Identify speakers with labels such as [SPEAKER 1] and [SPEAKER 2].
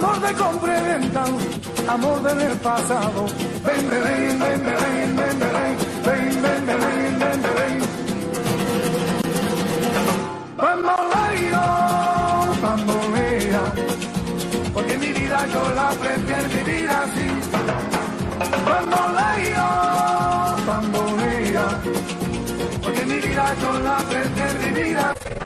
[SPEAKER 1] amor de compra y venta, amor del pasado. Ven, ven, ven, ven, ven, ven, ven, ven, ven, ven, ven, ven. Bambolea, porque mi vida yo la prefiero vivir así. Bambolea, porque mi vida yo la prefiero vivir así.